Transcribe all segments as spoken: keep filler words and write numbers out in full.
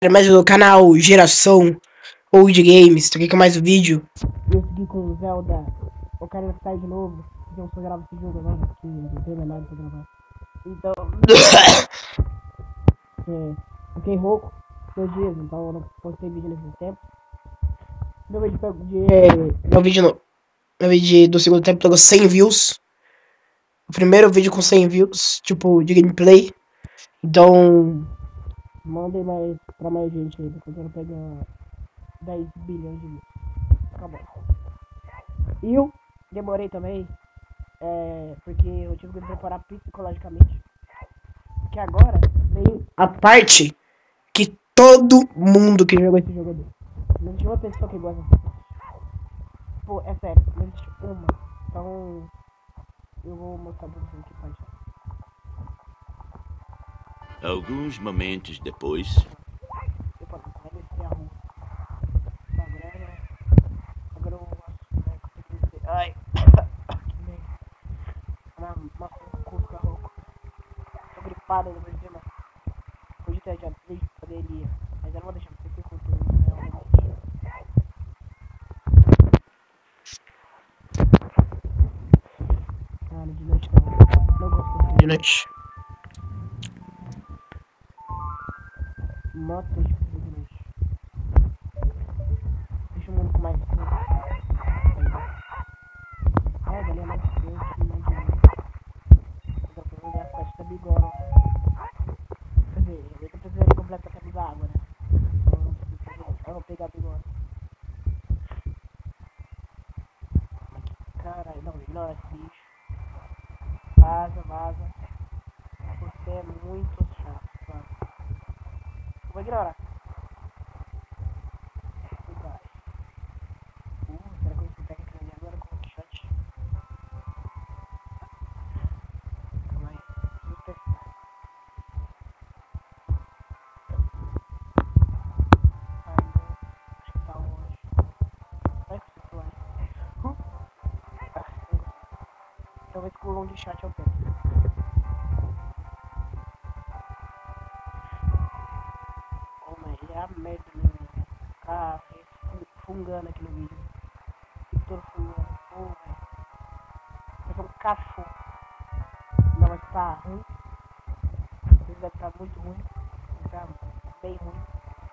mais do canal Geração ou de Games, tu quer mais um vídeo? Eu segui com o Zelda, eu quero sair de novo, porque eu só gravo esse jogo agora, que não tem mais nada pra gravar. Então, é, fiquei rouco dois dias, então eu não postei vídeo nesse tempo. Meu vídeo de, meu vídeo no, meu vídeo do segundo tempo pegou cem views. O primeiro vídeo com cem views, tipo, de gameplay. Então, mandem mais pra mais gente aí, porque eu quero pegar dez bilhões de views. Acabou. E eu demorei também, é, porque eu tive que me preparar psicologicamente. Porque agora vem a parte que todo mundo que jogou esse jogo deu. Não tinha uma pessoa que gosta dessa parte. Pô, é sério, não existe uma. Então, eu vou mostrar pra vocês que parte. Alguns momentos depois. Epa, vai descer a rua. Agora, agora eu consegui descer. Ai, que merda. Nossa, o cu fica rouco. Tô gripado no meu dia, podia ter já desde poderia. Mas eu não vou deixar você ter conteúdo realmente. Cara, de noite não. Não gosto de noite. Motos de de noite. Deixa o mundo com mais tempo. É, dali é mais quente, mais de noite. Eu tô falando da parte da bigorna. Quer dizer, eu tô precisando de completamente da água, né? Então eu vou pegar a bigorna. Caralho, não, ignora esse bicho. Vaza, vaza. Você é muito chato, vaza. Eu vou ignorar. Vai. Uh, será que você pega aquele ali agora com o chat? Calma aí. Preciso testar. Ai, não. Acho que tá longe. Vai que você vai. Uh. Ah, não gostei. Talvez com o long chat eu teste. Oh, mas é a merda, meu. Ah, fungando aqui no vídeo. Todo fungando. Oh, velho. Vai ser um cachorro. Não, mas tá ruim. Ele deve estar muito ruim. Tá bem ruim.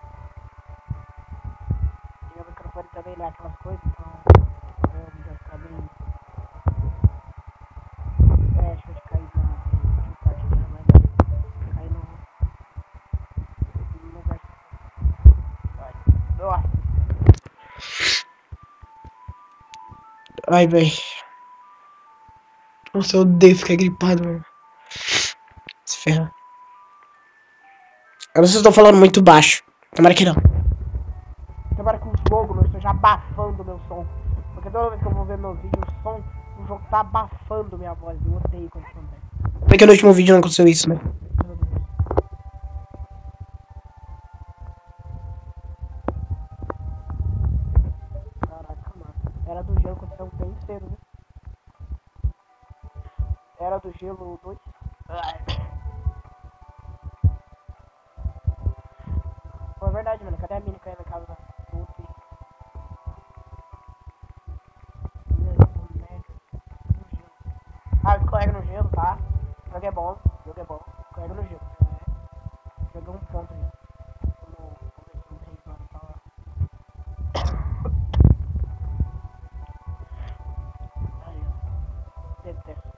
E o microfone também não é aquelas coisas, então é, vai ficar bem. É, deixa eu cair na. Deixa eu partir já, mas cair no. No lugar. Ai, nossa. Ai, velho. Nossa, eu odeio ficar gripado, mano. Se ferra. Eu não sei se eu tô falando muito baixo. Tomara que não. Tomara que o jogo não esteja abafando o meu som. Porque toda vez que eu vou ver meu vídeo, o som, o jogo tá abafando minha voz. Eu odeio quando isso acontece. Porque no último vídeo não aconteceu isso, né? Caraca, mano. Era do gelo aconteceu um bem cedo, né? Era do gelo dois. Pô, é verdade, mano. Cadê a mina que ia na casa da puta? Ah, escorrega no gelo, tá? O jogo é bom, o jogo é bom. Escorrega no gelo. É. Joguei um ponto aí. Vamos ver se não tem nada pra lá. Aí, ó. Detesto.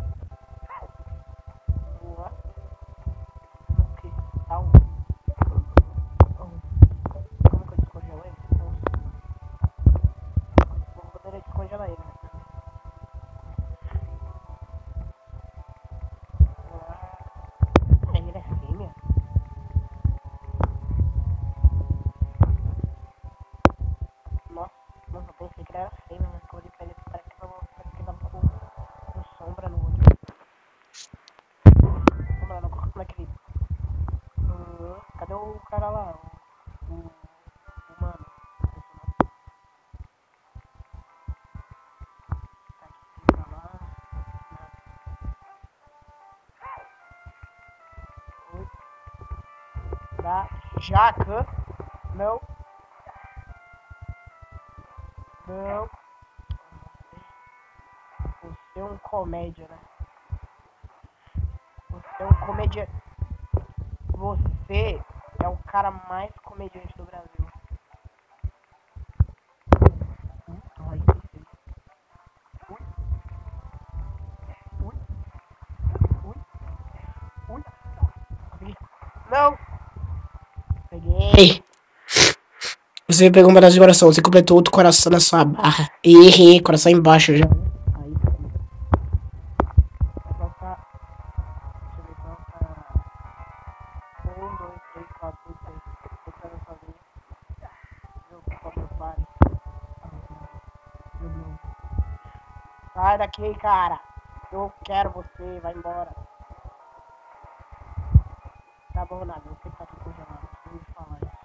Boa. O que? Au. Como que eu descongelo ele? Não sei. Eu poderia descongelar ele, né? Ah, ele é fêmea? Nossa, nossa, eu pensei que ele era fêmea, mas quando ele pele parece que ele tava com, com sombra no olho. Vamos lá, não, como é que ele... Uh, cadê o cara lá? O... O... o mano. Tá aqui, tá lá. Oi. Tá. Jaca. Não. Não. Você é um comédia, né? Você é um comédia. Você é o cara mais comediante do Brasil. Ai, que ui. Ui. Ui. Ui. Não. Peguei. Você pegou um pedaço de coração. Você completou outro coração na sua barra. Errei. Coração embaixo já. Aí sim. Vai colocar. Deixa eu ver. Colocar. Um, dois, três, quatro, cinco, seis. Vou ficar na sua vez. Eu vou meu pai. Sai daqui, cara. Eu quero você. Vai embora. Tá bom, nada. Você que tá tudo congelado. Não precisa me falar isso.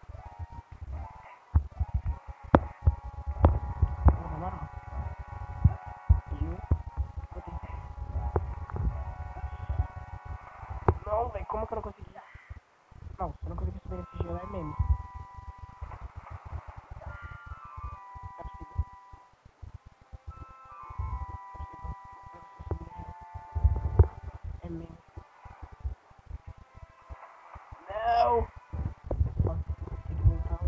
Pô, na moral. Eu vou tentar. Não, velho. Como que eu não consegui? Não, se eu não conseguir subir nesse gelo é meme. Não é possível. É meme. Não! Tem que voltar.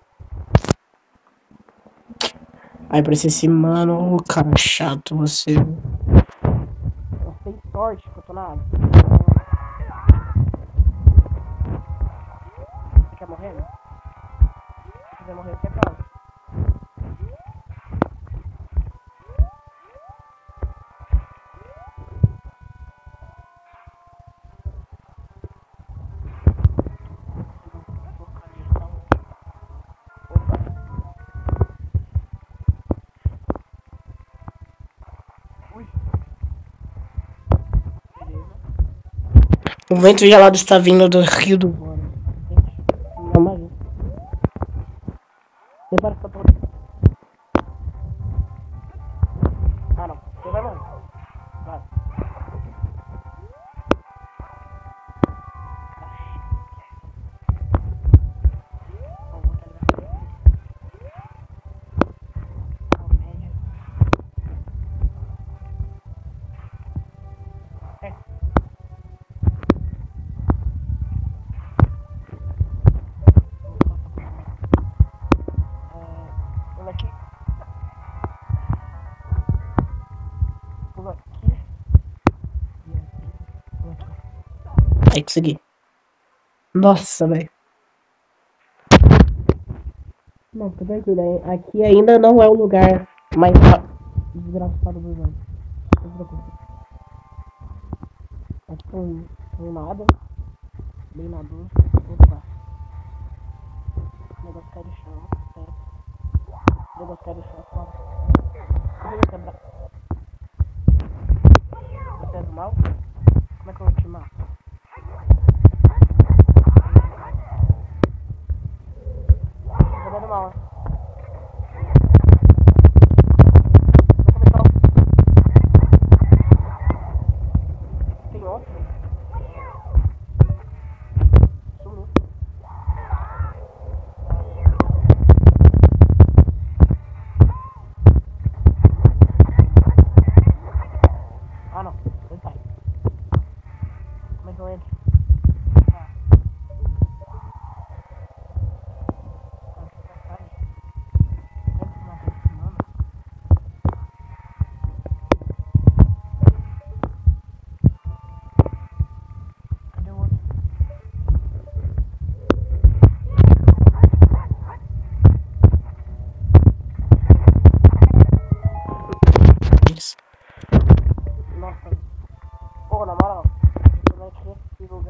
Aí parece esse mano, ô cara chato você. Eu tenho sorte que eu tô na água. Você quer morrer, né? Se quiser morrer, você é calma. O vento gelado está vindo do rio do Bora. Não, mas... Repara que eu tô... Ah, não. Você vai morrer. Vai. É. Pula aqui. Pula aqui. Pula aqui. Aí, consegui. Nossa, velho. Não, fica tranquilo. Aqui ainda não é o lugar mais desgraçado do jogo. Não se preocupe. Aqui tem um nada. Bem na dor. Opa. O negócio cai do chão. O negócio cai do chão. Fora. Como eu vou quebrar? Você é do mal? Como é que eu vou te matar? Você é do mal, né? Tem outro? Sumiu. Ah, não. Ele tá aí. Como é que eu entro? Ah. Ah, que passagem. Como que eu matei esse mano? Cadê o outro? Nossa. Pô, na moral. Eu não tinha esse lugar.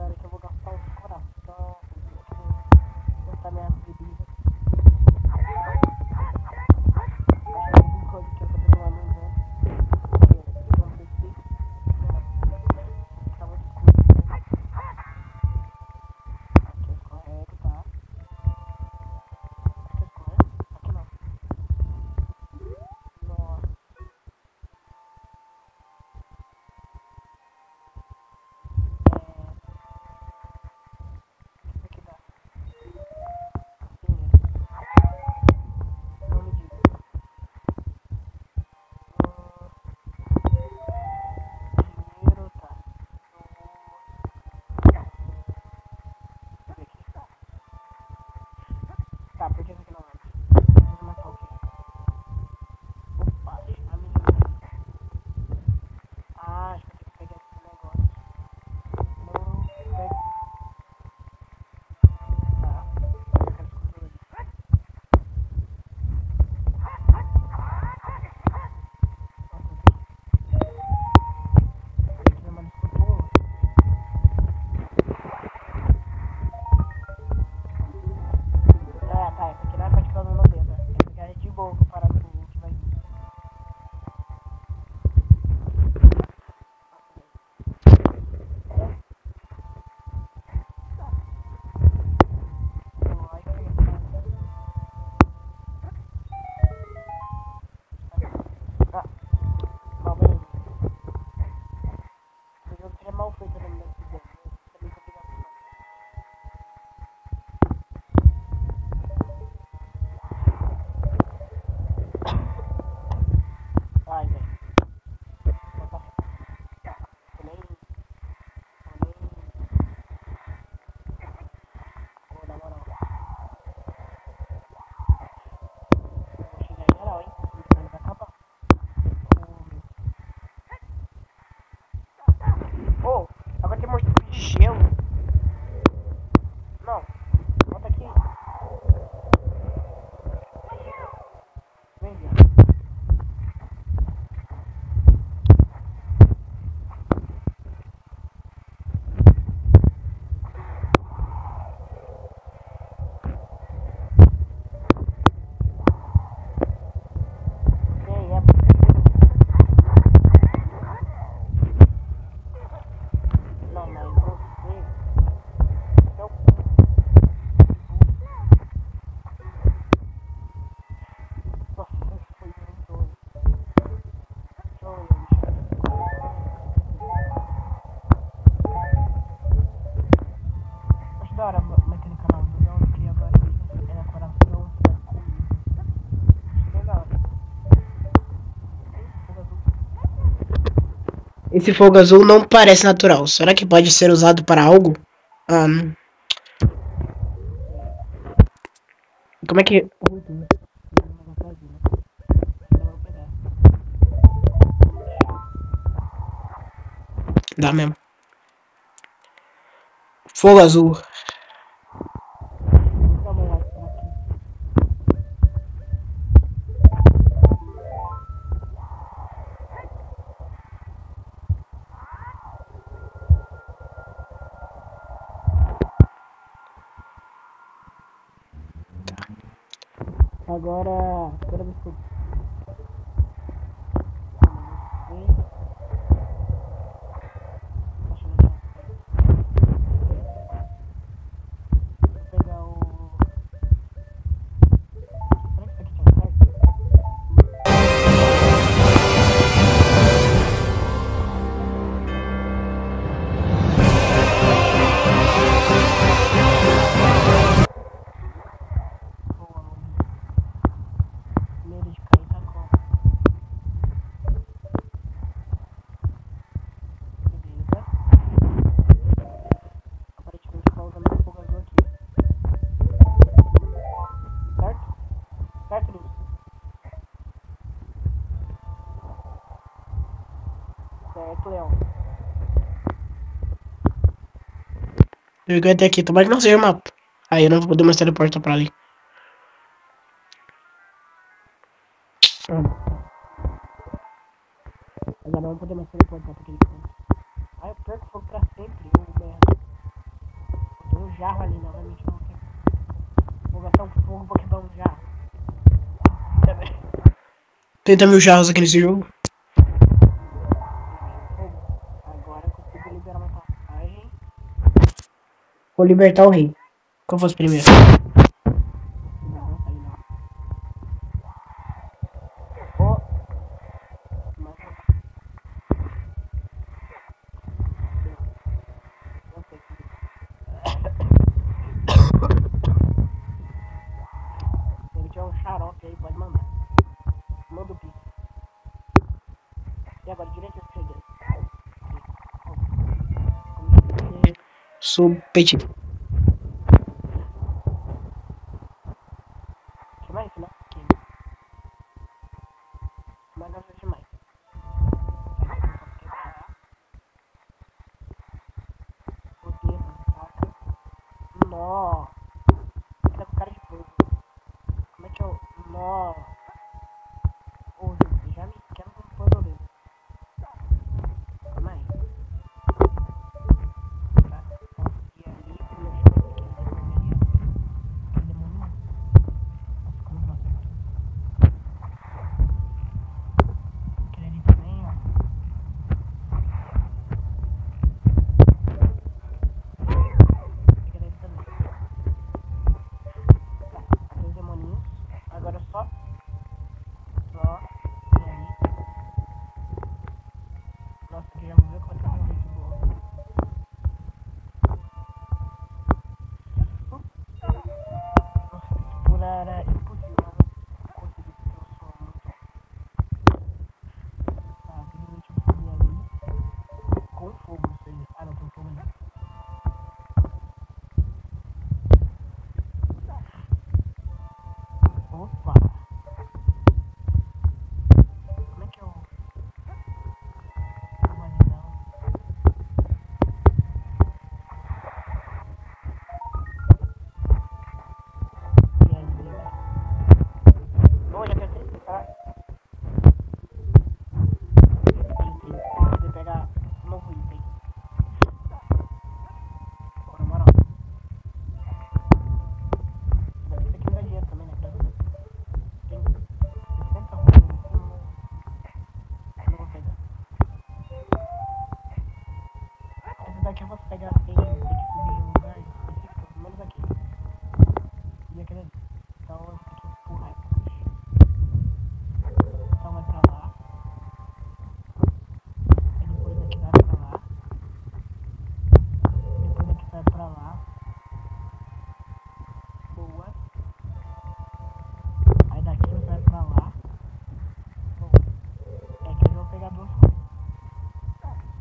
Esse fogo azul não parece natural. Será que pode ser usado para algo? Um, como é que... Dá mesmo. Fogo azul. Agora, espera ver se eu... Vou pegar o... Será que isso aqui tá certo? Medo de cair tá como? Beleza. Aparentemente colocando um fogo azul aqui. Certo? Certo, Luz? Certo, Leão. Eu vou até aqui, tomara que não seja o mapa. Aí eu não vou poder mais teleportar pra ali. Agora não vou poder mais teleportar pra aquele canto. Ah, eu perco fogo pra sempre, eu merda. Tem um jarro ali, novamente não tem. Vou gastar um fogo pra quebrar um jarro. Tenta mil jarros aqui nesse jogo. Agora eu consigo liberar uma passagem. Vou libertar o rei. Qual fosse primeiro? Oh. Se ele tiver um xarope aí, pode mandar. Manda o piso. E agora, direito ou esquerda? Sou petit. Demais, né? Mas não é demais. O dedo, saca? Nó. Tá com cara de fogo. Como é que eu... Nó. Ô, você já me quer com fogo dele. Calma aí. Tá? E ali, eu chamo aquele demônio ali, ó. Aquele demônio. Nossa, como que nossa, aquele ali também, ó. Aquele ali também. Tá, aqueles demoninhos. Agora só. Só. E aí. Nossa, que já vou ver quanto é muito boa. Nossa, por era impossível conseguir, porque eu sou muito. Tá, simplesmente eu subi ali com fogo, não sei. Ah, não, tem fogo ali. Opa! Como é que eu... Não vai não. E aí, beleza? Bom, já tentei tentar. Item. Pra poder pegar um novo item. Agora, moral. Isso aqui não dá dinheiro também, né? Tem sessenta ruas em cima. Não vou pegar. Essa daqui eu posso pegar sem ter que subir em um lugar específico, pelo menos aqui. E aquele ali. Então eu vou ter que empurrar essa caixa. Então vai pra lá. Aí depois daqui vai pra lá. Depois daqui vai pra lá. Boa. Aí daqui vai pra lá. Bom. É que eu vou pegar duas coisas.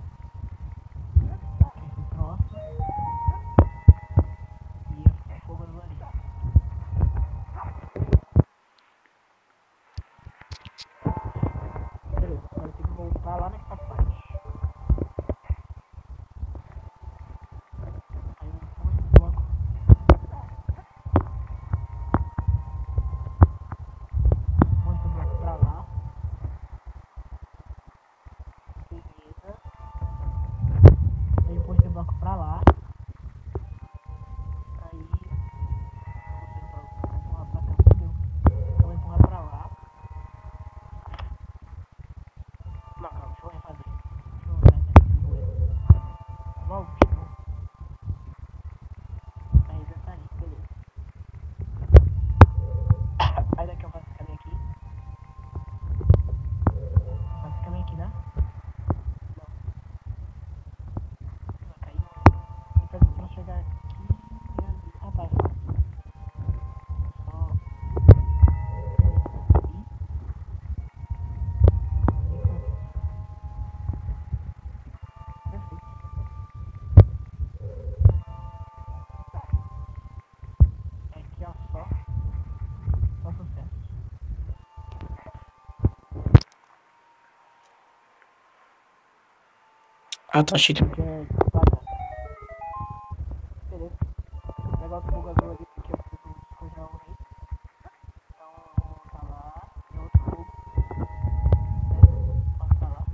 Ah, tá cheio. Que é batata. Beleza. O negócio do fogo azul ali, porque eu preciso descongelar o rei. Então, tá lá. Tem outro fogo. Beleza. Passa lá.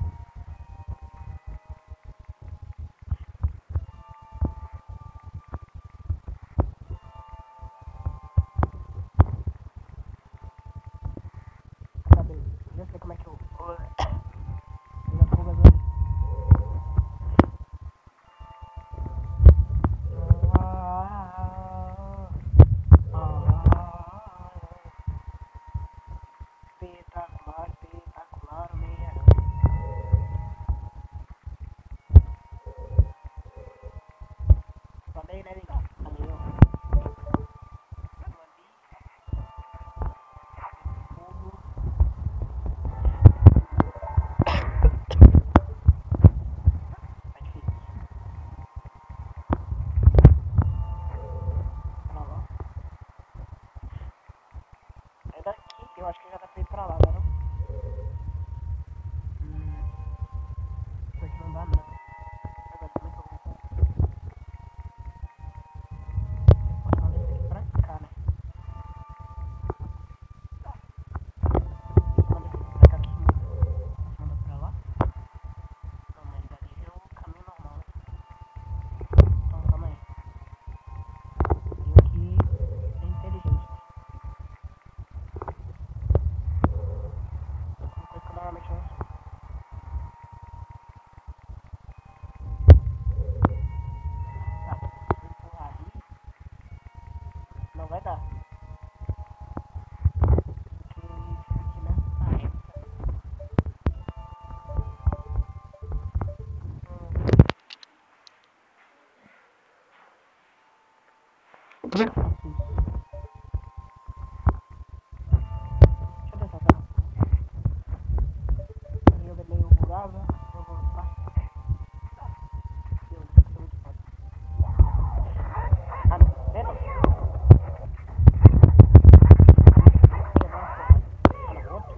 Tá, beleza. Já sei como é que eu... Pegar fogo azul ali. Espetacular, espetacular, meia. Falei, né, legal? Falei, ó. Aquilo ali, fogo. Tá difícil. Pra lá. É daqui, eu acho que já dá pra ir pra lá, não? Hum. Isso aqui não dá, não. Agora, como é que eu vou? Posso mandar isso aqui pra cá, né? Manda isso aqui pra cá aqui. Posso mandar pra lá? Não, mas ali é o caminho normal, né? Então, calma aí. Tenho que ser inteligente. Uma coisa que eu normalmente não sou. Tá, se eu empurrar ali, não vai dar. Porque isso aqui nessa reta. Você- Deixa eu tentar, tá? O jogo é meio bugado, eu vou voltar. Meu Deus, isso é muito foda. Ah, não, pera. Quebrar uma porra. Ah, não, outro.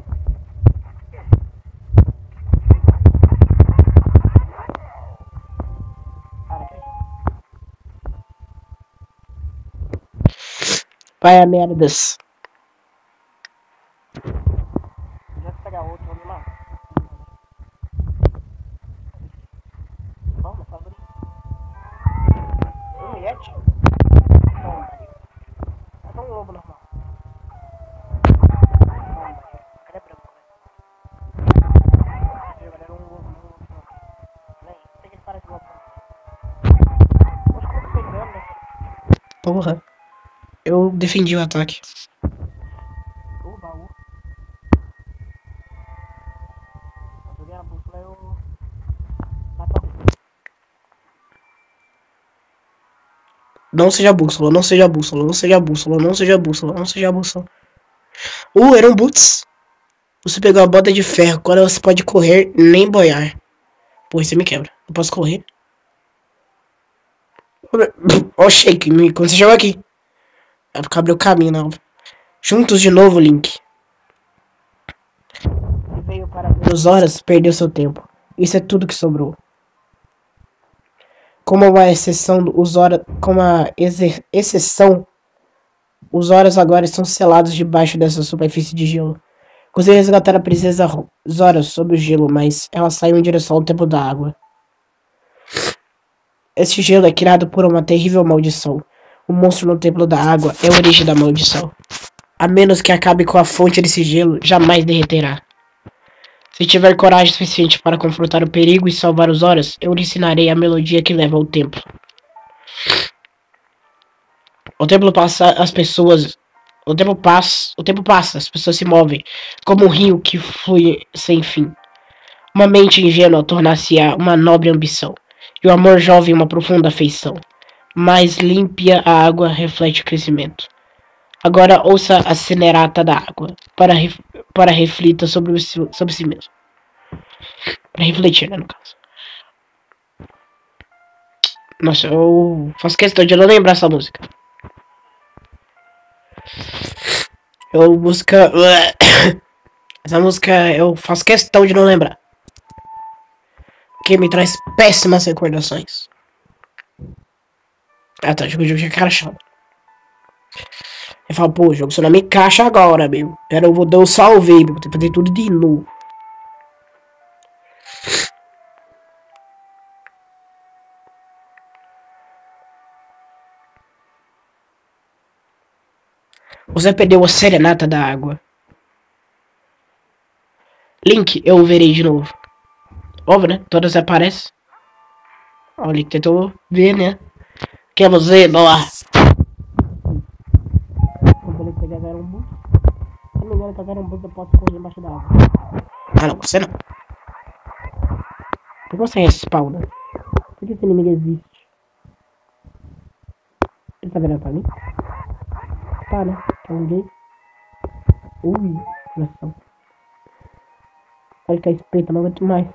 Cara, que é isso? Vai a merdas. Já pegar outro ali lá. Vamos, tá bonito. Um Yeti? Toma aí. É só um lobo normal. Toma aí. Cadê branco, velho? Esse jogo era um lobo, um lobo normal. Nem, sei que ele parece lobo. Poxa, como que pegando, né? Porra. Eu defendi o ataque. O baú. Eu joguei a bússola e eu... Mato a bússola. Não seja bússola, não seja bússola, não seja bússola, não seja bússola, não seja bússola. Uh, eram boots. Você pegou a bota de ferro, agora você pode correr nem boiar. Pô, você me quebra. Eu posso correr? Ó, o shake, me- quando você chegou aqui. É porque abriu o caminho, não. Juntos de novo, Link. Ele veio para ver. Duas horas, perdeu seu tempo. Isso é tudo que sobrou. Como uma exceção, os horas, como a exer- exceção, os horas agora estão selados debaixo dessa superfície de gelo. Consegui resgatar a princesa Ro- Zora sob o gelo, mas ela saiu em direção ao templo da água. Este gelo é criado por uma terrível maldição. O monstro no templo da água é a origem da maldição. A menos que acabe com a fonte desse gelo, jamais derreterá. Se tiver coragem suficiente para confrontar o perigo e salvar os horas, eu lhe ensinarei a melodia que leva ao templo. O tempo passa, as pessoas. O tempo passa, o tempo passa, as pessoas se movem, como um rio que flui sem fim. Uma mente ingênua tornar-se-á uma nobre ambição, e o amor jovem uma profunda afeição. Mais límpia a água reflete o crescimento. Agora ouça a serenata da água, para, ref, para reflita sobre, o, sobre si mesmo. Para refletir, né, no caso. Nossa, eu faço questão de não lembrar essa música. Eu busca. Essa música eu faço questão de não lembrar. que me traz péssimas recordações. Ah tá, o jogo já crashado. Eu falo, pô, o jogo só não me caixa agora, meu. Era eu vou dar o salvei, meu. Vou ter que fazer tudo de novo. Você perdeu a serenata da água. Link, eu verei de novo. Óbvio, né? Todas aparecem. Ó, o Link tentou ver, né? Que é você, boa. Eu falei que pegar um bus. Se não me engano, pegar um bus, eu posso correr embaixo da água. Ah, não, você não. Por que você respawna? Por que esse inimigo existe? Ele tá virando pra mim? Tá, né? Tá um gay. Ui, coração. Vai ficar espeta, não aguento mais.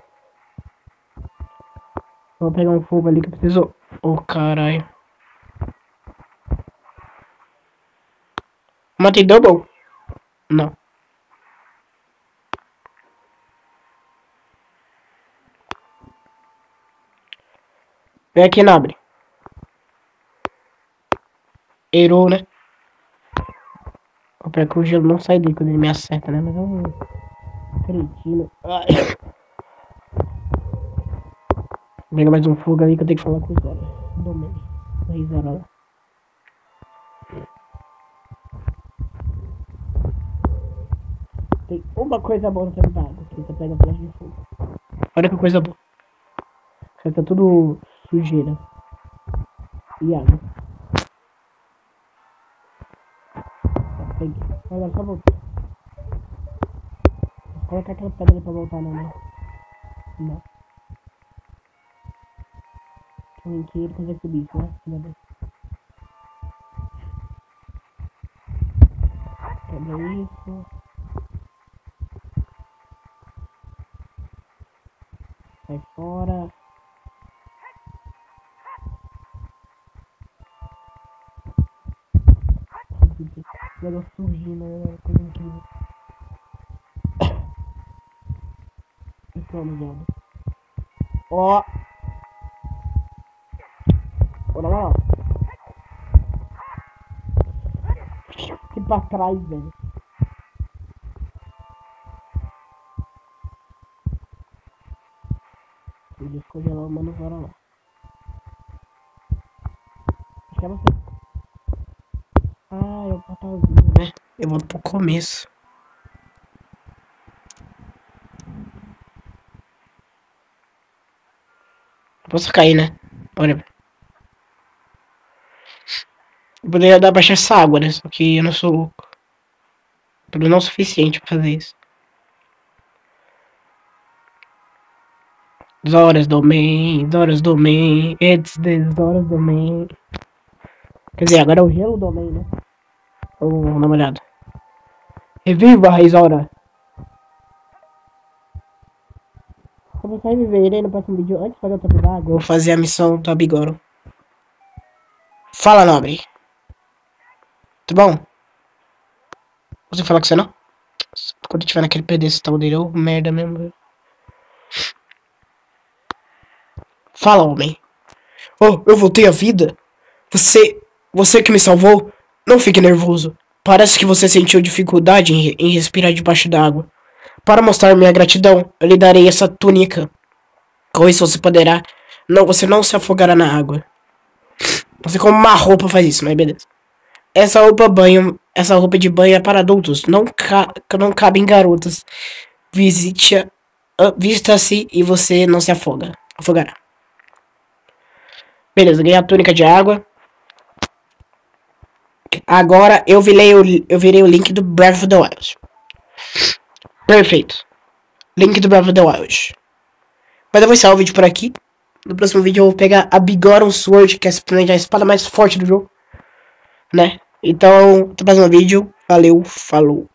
Vou pegar um fogo ali que eu preciso. Oh, caralho. Matei double? Não. Vem aqui, nobre. Errou, né? Vou pegar que o gelo não sai dele quando ele me acerta, né? Mas é um cretino. Ai. Pega mais um fogo ali que eu tenho que falar com o Zora. Domei. Aí, Zora lá. Tem uma coisa boa no tempo da água, que você pega a flecha de fogo. Olha que coisa boa. Isso tá tudo sujeira. E água. Tá, peguei. Agora só voltar. Vou colocar aquela pedra ali pra voltar, não, né? Não. Tem que ele consegue subir isso, né? Meu Deus. Quebra isso. Sai fora. O negócio surgindo, né? Coisa incrível. Vamos, Zelda. Ó! Ó, na moral. Que pra trás, velho. Podia descongelar o mano Zora lá. Acho que é você. Ah, é o portalzinho, né? Eu volto pro começo. Posso cair, né? Olha. Eu poderia dar baixar essa água, né? Só que eu não sou louco. Pelo não o suficiente pra fazer isso. Zoras Domain, Zoras Domain, It's the Zoras Domain. Quer dizer, agora é o gelo Domain, né? Vamos dar uma olhada. Reviva a Zora. Eu vou sair viver no próximo vídeo. Antes de fazer o topo d'água, eu vou fazer a missão do Abigoro. Fala, nobre. Tudo bom? Você falar com você não? Quando eu tiver naquele pedestal dele, eu merda mesmo. Fala, homem. Oh, eu voltei à vida. Você, você que me salvou, não fique nervoso. Parece que você sentiu dificuldade em, em respirar debaixo d'água. Para mostrar minha gratidão, eu lhe darei essa túnica. Com isso você poderá... Não, você não se afogará na água. Você como uma roupa faz isso, mas beleza. Essa roupa banho... Essa roupa de banho é para adultos. Não, ca... não cabe em garotas. Visite... Vista-se e você não se afoga. Afogará. Beleza, ganhei a túnica de água. Agora eu virei o, eu virei o link do Breath of the Wild. Perfeito. Link do Breath of the Wild. Mas eu vou encerrar o vídeo por aqui. No próximo vídeo eu vou pegar a Bigoron Sword, que é simplesmente a espada mais forte do jogo. Né? Então, até o próximo vídeo. Valeu, falou.